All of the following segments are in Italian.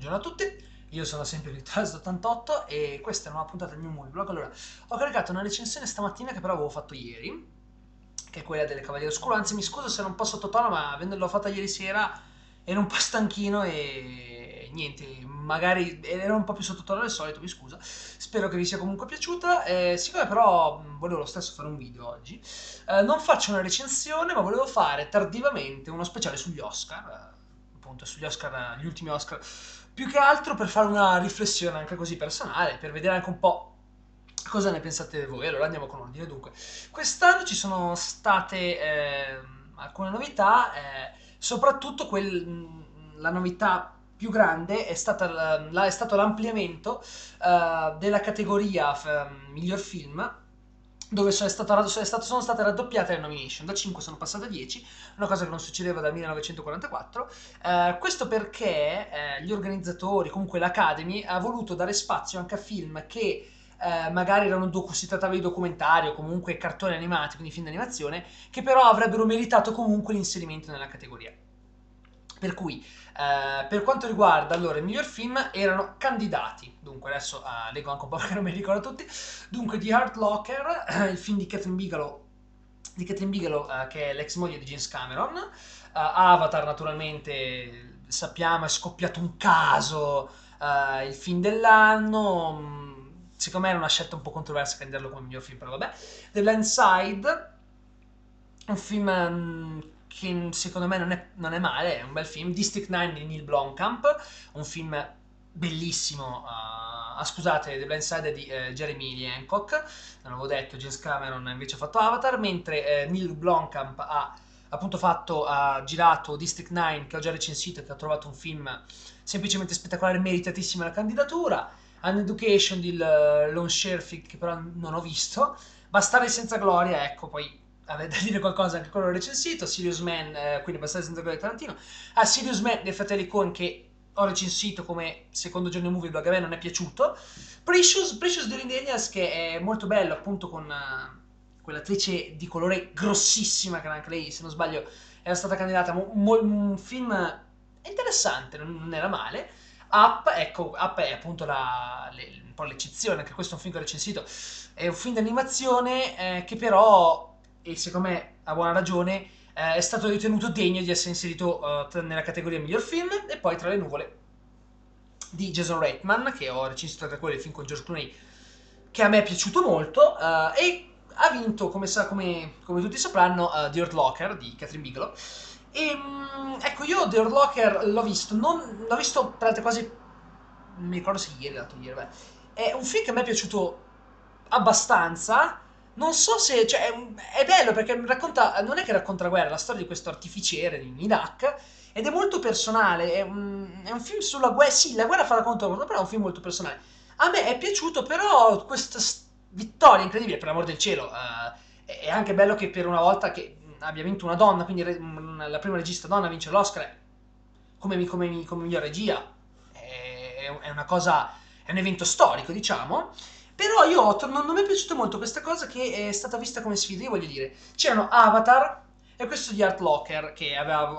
Buongiorno a tutti, io sono sempre Vittorio88 e questa è una nuova puntata del mio movie blog. Allora, ho caricato una recensione stamattina che però avevo fatto ieri, che è quella delle Cavaliere Oscuro. Anzi, mi scuso se ero un po' sottotono, ma avendola fatta ieri sera ero un po' stanchino e niente, magari ero un po' più sottotono del solito, mi scuso. Spero che vi sia comunque piaciuta. Siccome però volevo lo stesso fare un video oggi, non faccio una recensione, ma volevo fare tardivamente uno speciale sugli Oscar, appunto sugli Oscar, gli ultimi Oscar, più che altro per fare una riflessione anche così personale, per vedere anche un po' cosa ne pensate voi. Allora andiamo con ordine. Dunque, quest'anno ci sono state alcune novità, soprattutto la novità più grande è è stato l'ampliamento della categoria miglior film, dove sono state raddoppiate le nomination, da 5 sono passate a 10, una cosa che non succedeva dal 1944. Questo perché gli organizzatori, comunque l'Academy, ha voluto dare spazio anche a film che magari si trattava di documentari o comunque cartoni animati, quindi film d'animazione, che però avrebbero meritato comunque l'inserimento nella categoria. Per cui, per quanto riguarda allora il miglior film, erano candidati. Dunque, adesso leggo anche un po' perché non mi ricordo tutti. Dunque, The Hurt Locker, il film di Catherine Bigelow, che è l'ex moglie di James Cameron. Avatar, naturalmente, sappiamo, è scoppiato un caso, il film dell'anno. Secondo me era una scelta un po' controversa candidarlo come miglior film, però vabbè. The Blind Side, un film che secondo me non è male, è un bel film. District 9 di Neil Blomkamp, un film bellissimo. Scusate, The Blind Side è di Jeremy Lee Hancock, non l'avevo detto. James Cameron invece ha fatto Avatar, mentre Neil Blomkamp ha girato District 9, che ho già recensito e che ho trovato un film semplicemente spettacolare, meritatissima la candidatura. An Education di Lon Scherfig, che però non ho visto. Bastare senza gloria, ecco, poi avete da dire qualcosa, anche quello l'ho recensito. Serious Man, quindi Bastare senza gloria di Tarantino. Serious Man dei fratelli Coen, che ho recensito come secondo giorno movie blog, a me non è piaciuto. Precious di Lynn Daniels, che è molto bello, appunto, con quell'attrice di colore grossissima, che anche lei, se non sbaglio, era stata candidata. Un film interessante, non era male. Up, ecco, Up è appunto un po' l'eccezione, anche questo è un film che ho recensito. È un film d'animazione che però, e secondo me a buona ragione, è stato ritenuto degno di essere inserito nella categoria miglior film. E poi Tra le nuvole di Jason Reitman, che ho recensito tra quelli, il film con George Clooney, che a me è piaciuto molto, e ha vinto, come tutti sapranno, The Hurt Locker di Catherine Bigelow. Ecco, io The Hurt Locker l'ho visto, l'ho visto tra l'altro quasi, non mi ricordo se ieri, l'altro ieri, beh. È un film che a me è piaciuto abbastanza. Non so se, cioè, è bello perché non è che racconta la guerra, è la storia di questo artificiere in Iraq, ed è molto personale. È un film sulla guerra. Sì, la guerra fa la conto, però è un film molto personale. A me è piaciuto, però questa vittoria incredibile, per l'amor del cielo. È anche bello che per una volta che abbia vinto una donna, quindi la prima regista donna a vincere l'Oscar come miglior regia. È una cosa, è un evento storico, diciamo. Però non mi è piaciuto molto questa cosa, che è stata vista come sfida. Io voglio dire, c'erano Avatar e questo di Art Locker, che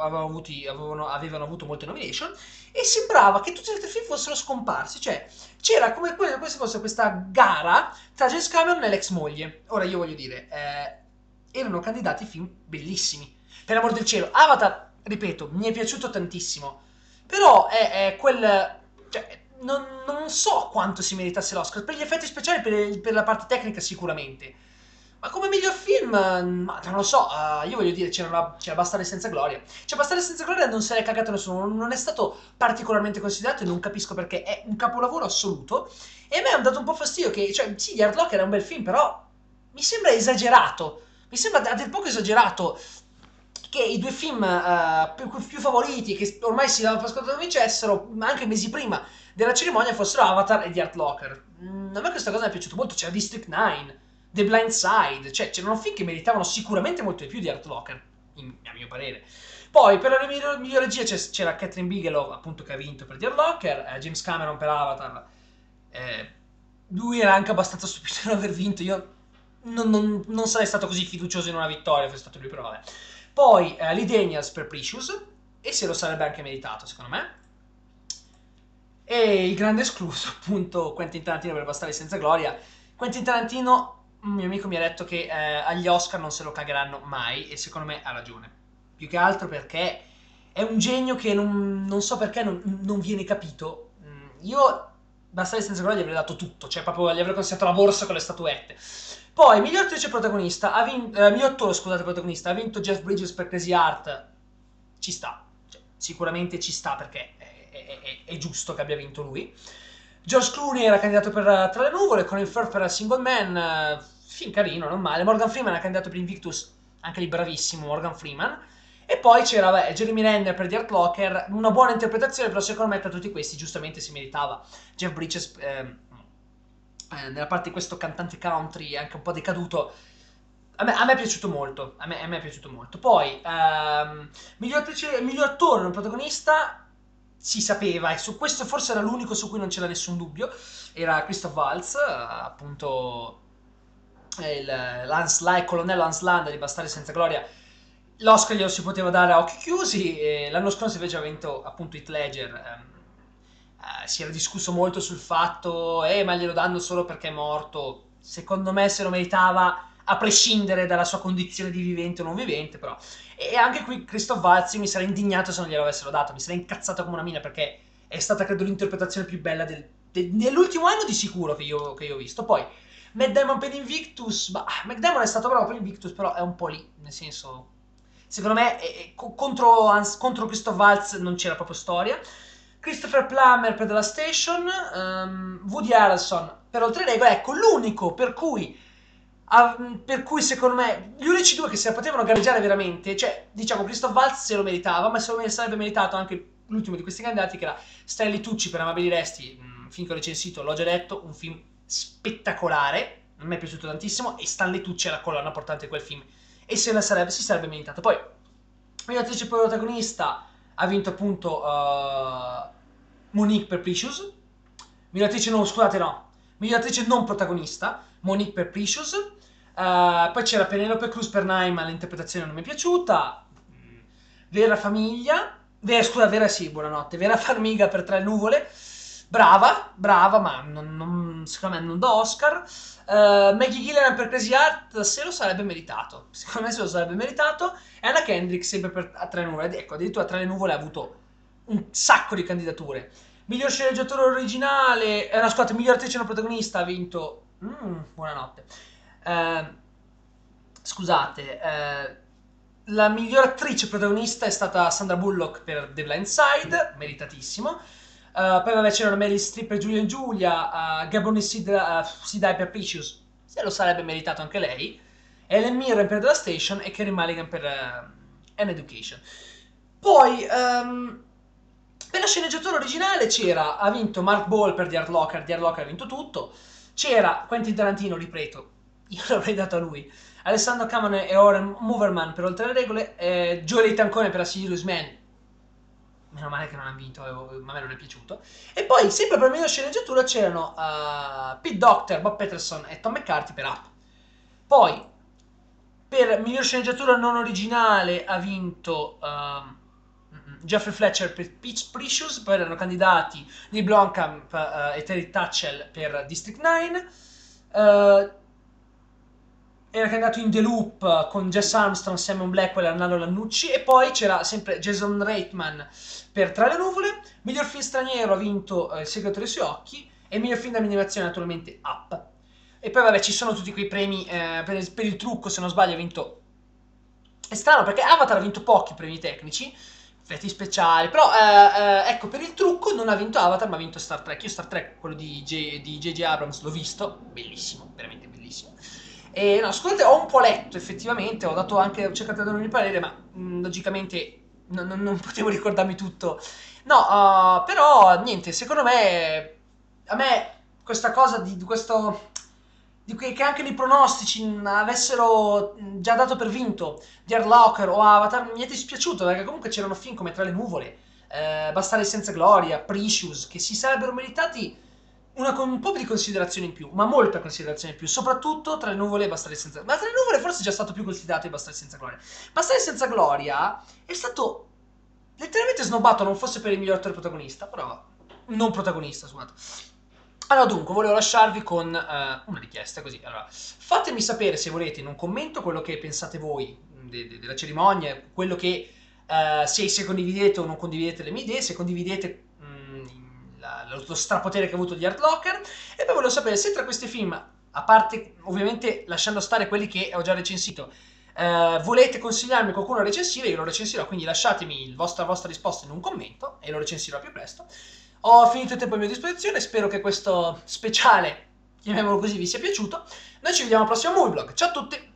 avevano avuto molte nomination, e sembrava che tutti gli altri film fossero scomparsi. Cioè, c'era come se fosse questa gara tra James Cameron e l'ex moglie. Ora io voglio dire, erano candidati film bellissimi. Per amor del cielo, Avatar, ripeto, mi è piaciuto tantissimo. Però è quel... Cioè, non so quanto si meritasse l'Oscar. Per gli effetti speciali, per la parte tecnica sicuramente. Ma come miglior film, ma non lo so, io voglio dire, c'era Bastare senza gloria. Cioè, Bastare senza gloria non se l'è cagato nessuno, non è stato particolarmente considerato, e non capisco perché. È un capolavoro assoluto. E a me ha dato un po' fastidio che, cioè, sì, The Hard Locker è un bel film, però mi sembra esagerato. Mi sembra a dir poco esagerato che i due film più favoriti, che ormai si dava per scontato vincessero, anche mesi prima della cerimonia, fossero Avatar e The Hurt Locker. A me questa cosa mi è piaciuta molto. C'era District 9, The Blind Side, cioè c'erano film che meritavano sicuramente molto di più di Hurt Locker, a mio parere. Poi per la miglior regia c'era Catherine Bigelow, appunto, che ha vinto per The Hurt Locker, James Cameron per Avatar. Lui era anche abbastanza stupito di non aver vinto. Io non sarei stato così fiducioso in una vittoria, fosse stato lui, però vabbè. Poi Lee Daniels per Precious, e se lo sarebbe anche meritato, secondo me. E il grande escluso, appunto, Quentin Tarantino per Bastardi senza gloria. Quentin Tarantino, un mio amico mi ha detto che agli Oscar non se lo cagheranno mai, e secondo me ha ragione. Più che altro perché è un genio che non so perché non viene capito. Io Bastardi senza gloria gli avrei dato tutto, cioè proprio gli avrei consegnato la borsa con le statuette. Poi, miglior attrice protagonista, miglior attore, scusate, protagonista, ha vinto Jeff Bridges per Crazy Heart. Ci sta, cioè, sicuramente ci sta perché è giusto che abbia vinto lui. George Clooney era candidato per Tra le nuvole, Colin Firth per Single Man, film carino, non male. Morgan Freeman era candidato per Invictus, anche lì bravissimo Morgan Freeman. E poi c'era Jeremy Renner per The Hurt Locker, una buona interpretazione, però secondo me tra tutti questi giustamente si meritava. Jeff Bridges, nella parte di questo cantante country anche un po' decaduto, a me è piaciuto molto. A me è piaciuto molto. Poi, miglior attore, non protagonista, si sapeva, e su questo forse era l'unico su cui non c'era nessun dubbio, era Christoph Waltz, appunto il colonnello Hans Landa di Bastardi senza gloria. L'Oscar glielo si poteva dare a occhi chiusi, e l'anno scorso invece ha vinto appunto Heath Ledger. Si era discusso molto sul fatto, ma glielo danno solo perché è morto. Secondo me se lo meritava, a prescindere dalla sua condizione di vivente o non vivente, però. E anche qui Christoph Waltz mi sarei indignato se non glielo avessero dato, mi sarei incazzato come una mina, perché è stata credo l'interpretazione più bella dell'ultimo anno di sicuro che io ho visto. Poi Matt Damon per Invictus, Matt Damon è stato bravo per Invictus, però è un po' lì, nel senso, secondo me contro Christoph Waltz non c'era proprio storia. Christopher Plummer per The Last Station, Woody Harrelson per Oltre Regole. Ecco, l'unico per cui secondo me gli unici due che se la potevano gareggiare veramente, cioè diciamo Christoph Waltz se lo meritava, ma se lo sarebbe meritato anche l'ultimo di questi candidati, che era Stanley Tucci per Amabili Resti, un film che ho recensito, l'ho già detto, un film spettacolare, a me è piaciuto tantissimo, e Stanley Tucci è la colonna portante di quel film, e si sarebbe meritato. Poi miglior attrice protagonista ha vinto appunto Monique per Precious. Miglior attrice miglior attrice non protagonista, Monique per Precious. Poi c'era Penelope Cruz per Naima, l'interpretazione non mi è piaciuta. Vera Famiglia, Vera sì, buonanotte. Vera Farmiga per Tre nuvole, brava, ma secondo me non da Oscar. Maggie Gillian per Crazy Heart se lo sarebbe meritato, secondo me se lo sarebbe meritato. E Anna Kendrick sempre per Tre nuvole, ecco, addirittura Tre nuvole ha avuto un sacco di candidature. Miglior sceneggiatore originale, no scusate, miglior attrice non protagonista ha vinto, buonanotte, scusate, la miglior attrice protagonista è stata Sandra Bullock per The Blind Side, meritatissimo. Poi vabbè c'erano Meryl Streep per Giulia e Giulia, Gabon Sidai per Precious, se lo sarebbe meritato anche lei, Helen Mirren per The Station e Kerry Mulligan per An Education. Poi per la sceneggiatura originale ha vinto Mark Ball per The Hurt Locker ha vinto tutto. C'era Quentin Tarantino, ripeto, io l'avrei dato a lui, Alessandro Camone e Oren Moverman per Oltre le regole, Joey Tancone per A Serious Man, meno male che non ha vinto, ma a me non è piaciuto. E poi, sempre per miglior sceneggiatura, c'erano Pete Docter, Bob Peterson e Tom McCarthy per Up. Poi, per miglior sceneggiatura non originale ha vinto Jeffrey Fletcher per Precious. Poi erano candidati Neil Blomkamp e Terry Tatchell per District 9. Era candidato In The Loop con Jess Armstrong, Simon Blackwell e Arnaldo Lannucci. E poi c'era sempre Jason Reitman per Tra le nuvole. Miglior film straniero ha vinto Il segreto dei suoi occhi. E miglior film d'animazione naturalmente Up. E poi vabbè ci sono tutti quei premi per il trucco, se non sbaglio ha vinto... È strano perché Avatar ha vinto pochi premi tecnici, effetti speciali, però ecco, per il trucco non ha vinto Avatar ma ha vinto Star Trek. Io Star Trek, quello di J.J. Abrams, l'ho visto, bellissimo, veramente bellissimo. E no, scusate, ho un po' letto effettivamente, ho cercato di darmi il parere, ma logicamente non potevo ricordarmi tutto. No, però niente, secondo me, a me questa cosa che anche nei pronostici avessero già dato per vinto The Hurt Locker o Avatar, mi è dispiaciuto, perché comunque c'erano film come Tra le nuvole, Bastardi senza gloria, Precious, che si sarebbero meritati un po' di considerazione in più, ma molta considerazione in più, soprattutto Tra le nuvole e Bastardi senza gloria. Ma Tra le nuvole forse è già stato più considerato di Bastardi senza gloria. Bastardi senza gloria è stato letteralmente snobbato, non fosse per il miglior attore protagonista, però non protagonista, scusate. Allora, dunque, volevo lasciarvi con una richiesta, così. Allora, fatemi sapere se volete in un commento quello che pensate voi della cerimonia, quello che, se condividete o non condividete le mie idee, se condividete lo strapotere che ha avuto di Art Locker, e poi volevo sapere se tra questi film, a parte ovviamente lasciando stare quelli che ho già recensito, volete consigliarmi qualcuno da recensire, io lo recensirò, quindi lasciatemi la vostra risposta in un commento e lo recensirò al più presto. Ho finito il tempo a mia disposizione, spero che questo speciale, chiamiamolo così, vi sia piaciuto. Noi ci vediamo al prossimo Movie Vlog. Ciao a tutti!